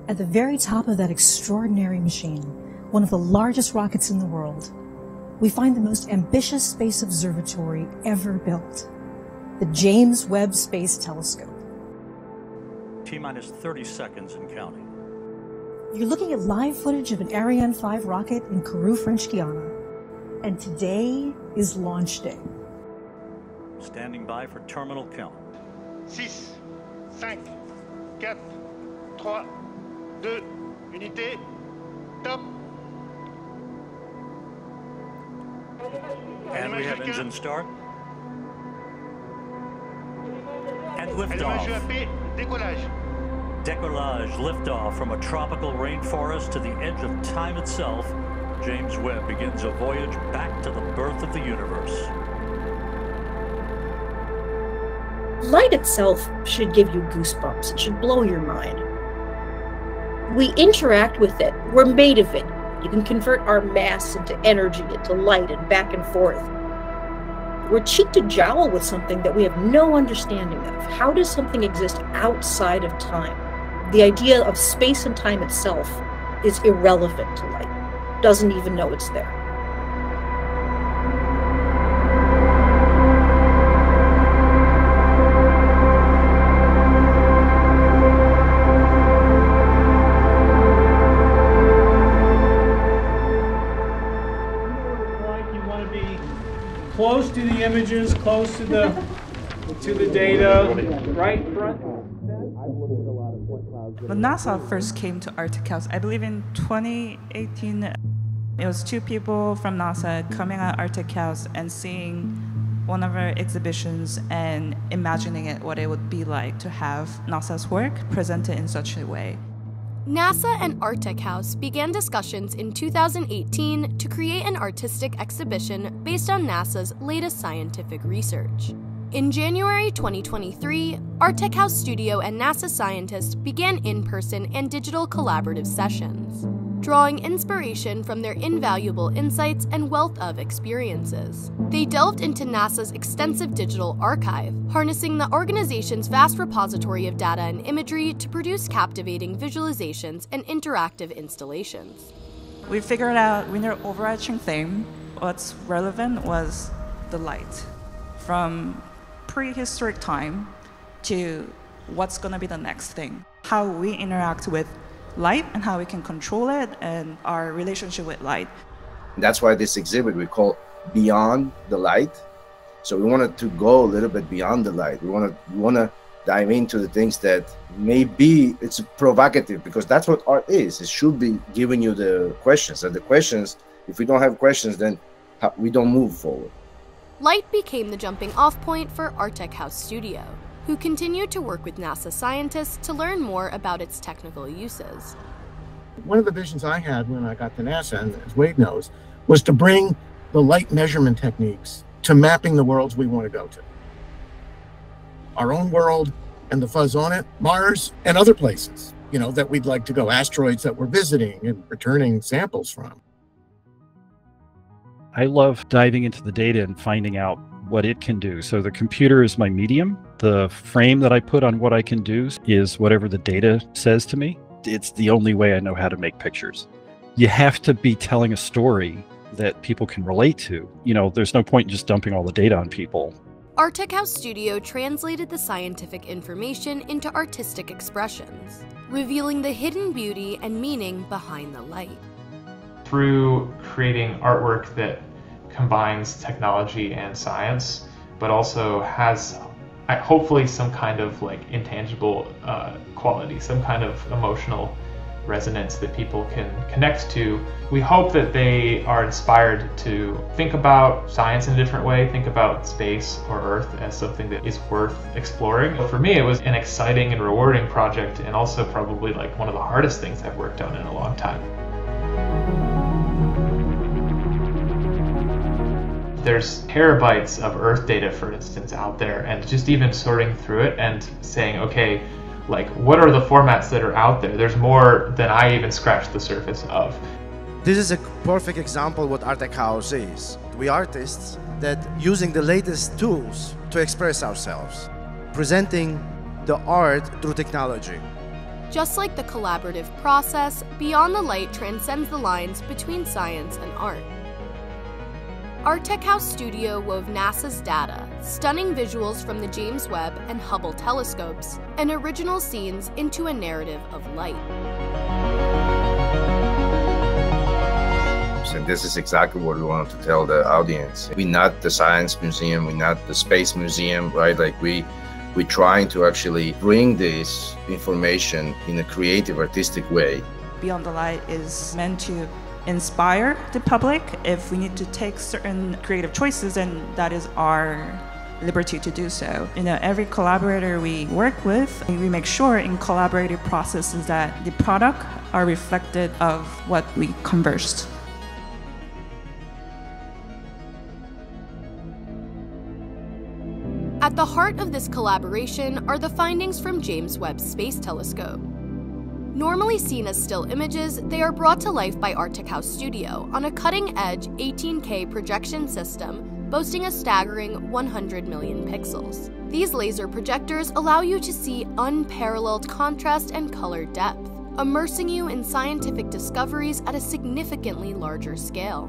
At the very top of that extraordinary machine, one of the largest rockets in the world, we find the most ambitious space observatory ever built, the James Webb Space Telescope. T-minus 30 seconds and counting. You're looking at live footage of an Ariane 5 rocket in Kourou, French Guiana, and today is launch day. Standing by for terminal count. 6, 5, 4, 3, 2, unité, top. And we have engine start. And liftoff. Allumage UAP, décollage. Décollage, liftoff from a tropical rainforest to the edge of time itself. James Webb begins a voyage back to the birth of the universe. Light itself should give you goosebumps. It should blow your mind. We interact with it. We're made of it. You can convert our mass into energy, into light, and back and forth. We're cheek to jowl with something that we have no understanding of. How does something exist outside of time? The idea of space and time itself is irrelevant to light. Doesn't even know it's there. Close to the images, close to the data, right front. When NASA first came to ARTECHOUSE, I believe in 2018, it was 2 people from NASA coming at ARTECHOUSE and seeing one of our exhibitions and imagining what it would be like to have NASA's work presented in such a way. NASA and ARTECHOUSE began discussions in 2018 to create an artistic exhibition based on NASA's latest scientific research. In January 2023, ARTECHOUSE Studio and NASA scientists began in-person and digital collaborative sessions, drawing inspiration from their invaluable insights and wealth of experiences. They delved into NASA's extensive digital archive, harnessing the organization's vast repository of data and imagery to produce captivating visualizations and interactive installations. We figured out with our overarching theme, what's relevant was the light. From prehistoric time to what's going to be the next thing. How we interact with light and how we can control it and our relationship with light. That's why this exhibit we call Beyond the Light. So we wanted to go a little bit beyond the light. We want to dive into the things that maybe it's provocative, because that's what art is. It should be giving you the questions. And the questions, if we don't have questions, then we don't move forward. Light became the jumping-off point for ARTECHOUSE Studio, who continued to work with NASA scientists to learn more about its technical uses. One of the visions I had when I got to NASA, and as Wade knows, was to bring the light measurement techniques to mapping the worlds we want to go to. Our own world and the fuzz on it, Mars, and other places, that we'd like to go, asteroids that we're visiting and returning samples from. I love diving into the data and finding out what it can do. So the computer is my medium. The frame that I put on what I can do is whatever the data says to me. It's the only way I know how to make pictures. You have to be telling a story that people can relate to. There's no point in just dumping all the data on people. ARTECHOUSE Studio translated the scientific information into artistic expressions, revealing the hidden beauty and meaning behind the light. Through creating artwork that combines technology and science, but also has hopefully some kind of intangible quality, some kind of emotional resonance that people can connect to. We hope that they are inspired to think about science in a different way, think about space or Earth as something that is worth exploring. For me, it was an exciting and rewarding project, and also probably one of the hardest things I've worked on in a long time. There's terabytes of Earth data, for instance, out there, and just even sorting through it and saying, okay, what are the formats that are out there? There's more than I even scratched the surface of. This is a perfect example of what ARTECHOUSE is. We artists that using the latest tools to express ourselves, presenting the art through technology. Just like the collaborative process, Beyond the Light transcends the lines between science and art. ARTECHOUSE Studio wove NASA's data, stunning visuals from the James Webb and Hubble telescopes, and original scenes into a narrative of light. And this is exactly what we wanted to tell the audience. We're not the science museum, we're not the space museum, right? Like we're trying to actually bring this information in a creative, artistic way. Beyond the Light is meant to inspire the public. If we need to take certain creative choices, then that is our liberty to do so. Every collaborator we work with, we make sure in collaborative processes that the product are reflected of what we conversed. At the heart of this collaboration are the findings from James Webb Space Telescope. Normally seen as still images, they are brought to life by ARTECHOUSE Studio on a cutting-edge 18K projection system boasting a staggering 100 million pixels. These laser projectors allow you to see unparalleled contrast and color depth, immersing you in scientific discoveries at a significantly larger scale.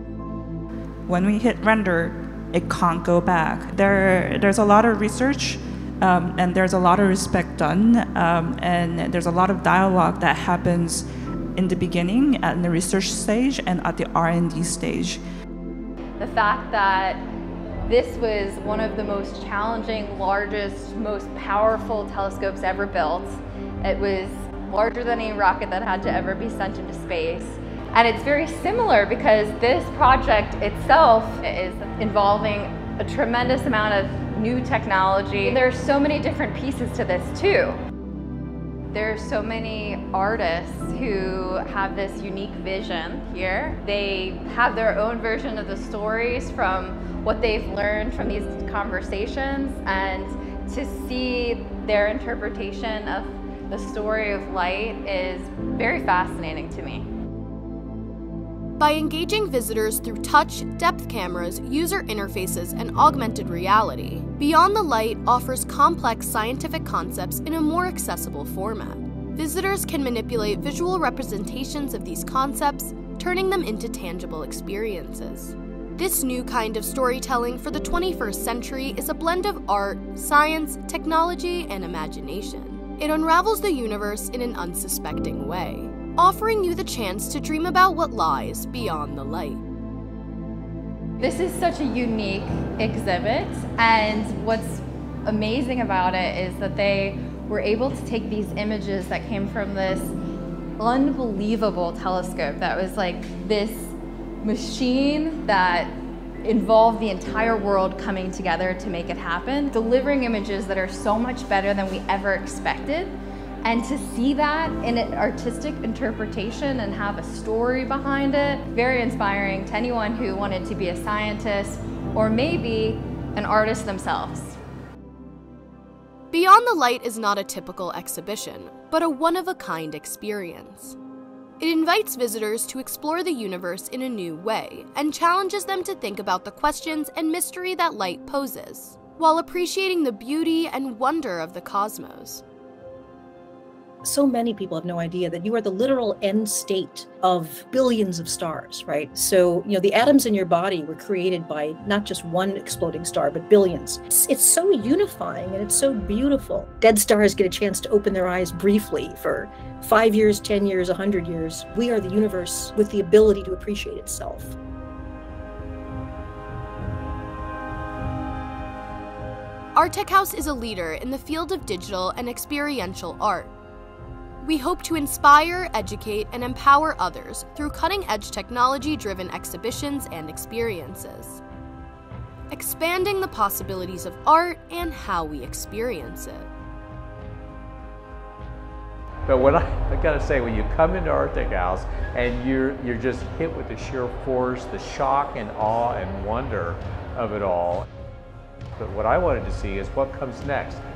When we hit render, it can't go back. There's a lot of research and there's a lot of respect done, and there's a lot of dialogue that happens in the beginning, at the research stage, and at the R&D stage. The fact that this was one of the most challenging, largest, most powerful telescopes ever built. It was larger than any rocket that had to ever be sent into space. And it's very similar because this project itself is involving a tremendous amount of new technology. There's so many different pieces to this too. There's so many artists who have this unique vision here. They have their own version of the stories from what they've learned from these conversations, and to see their interpretation of the story of light is very fascinating to me. By engaging visitors through touch, depth cameras, user interfaces, and augmented reality, Beyond the Light offers complex scientific concepts in a more accessible format. Visitors can manipulate visual representations of these concepts, turning them into tangible experiences. This new kind of storytelling for the 21st century is a blend of art, science, technology, and imagination. It unravels the universe in an unsuspecting way, offering you the chance to dream about what lies beyond the light. This is such a unique exhibit, and what's amazing about it is that they were able to take these images that came from this unbelievable telescope that was like this machine that involved the entire world coming together to make it happen, delivering images that are so much better than we ever expected. And to see that in an artistic interpretation and have a story behind it, very inspiring to anyone who wanted to be a scientist or maybe an artist themselves. Beyond the Light is not a typical exhibition, but a one-of-a-kind experience. It invites visitors to explore the universe in a new way and challenges them to think about the questions and mystery that light poses, while appreciating the beauty and wonder of the cosmos. So many people have no idea that you are the literal end state of billions of stars, right? So, the atoms in your body were created by not just one exploding star, but billions. It's so unifying and it's so beautiful. Dead stars get a chance to open their eyes briefly for 5 years, 10 years, 100 years. We are the universe with the ability to appreciate itself. ARTECHOUSE is a leader in the field of digital and experiential art. We hope to inspire, educate, and empower others through cutting-edge technology-driven exhibitions and experiences, expanding the possibilities of art and how we experience it. But what I gotta say, when you come into ARTECHOUSE and you're just hit with the sheer force, the shock and awe and wonder of it all. But what I wanted to see is what comes next.